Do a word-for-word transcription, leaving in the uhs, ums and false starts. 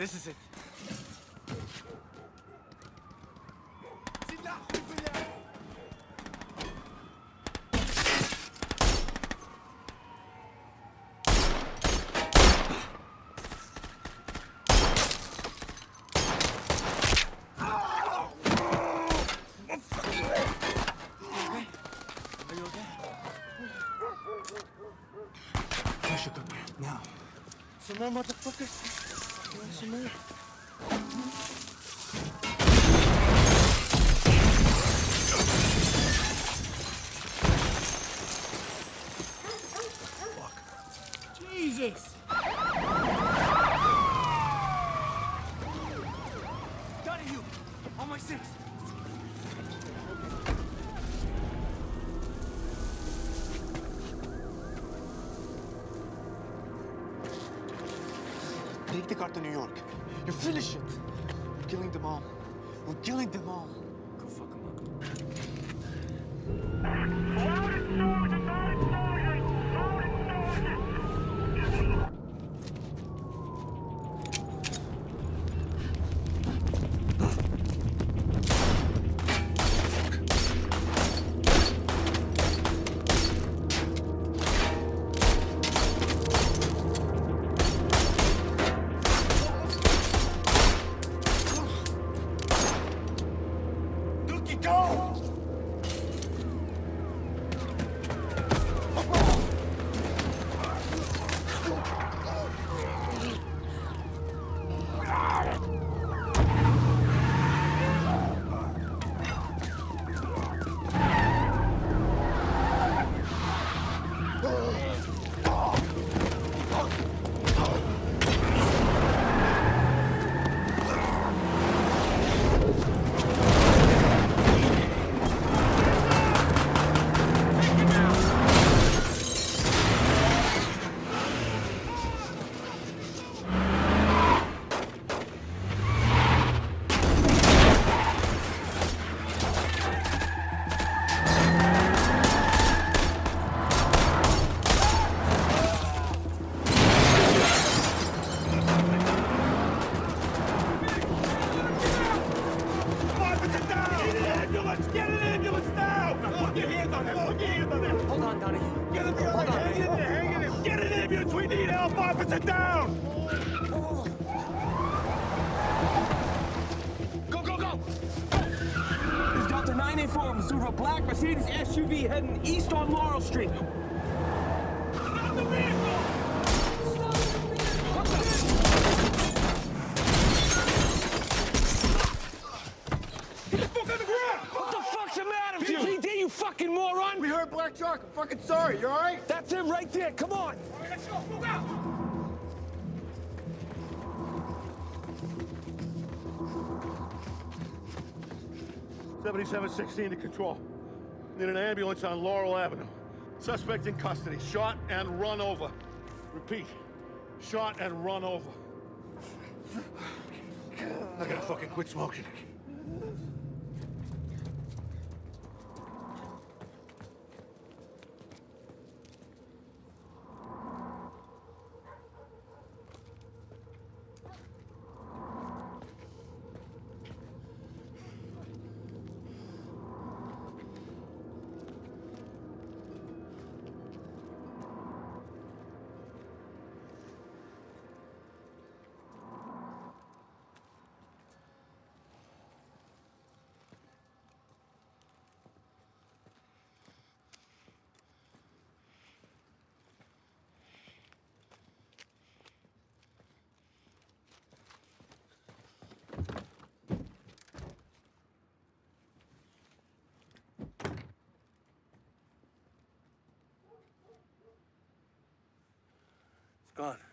This is it. Pressure cooker, now. Some more motherfuckers. Some more. Fuck. Jesus! Donahue! On my six! Take the car to New York. You finish it. We're killing them all. We're killing them all. Go fuck them up. Loaded soldiers! Loaded soldiers! Loaded soldiers! Get an ambulance now! Put your hands on him! Put your hands on him! Hold on, Donahue. Get him! Hold on, hang in there! Hang in there! Get an ambulance! We need help! Officer down! Go, go, go! This is Delta nine eight four, Missouri, black Mercedes S U V heading east on Laurel Street. Stop the vehicle! What the? Get the fuck on the ground! What the fuck's the matter with you? P D, you fucking moron! We heard black truck. I'm fucking sorry. You all right? That's him right there. Come on! All right, let's go! Move out! seventy-seven sixteen to control. Need an ambulance on Laurel Avenue. Suspect in custody. Shot and run over. Repeat. Shot and run over. I gotta fucking quit smoking. It's gone.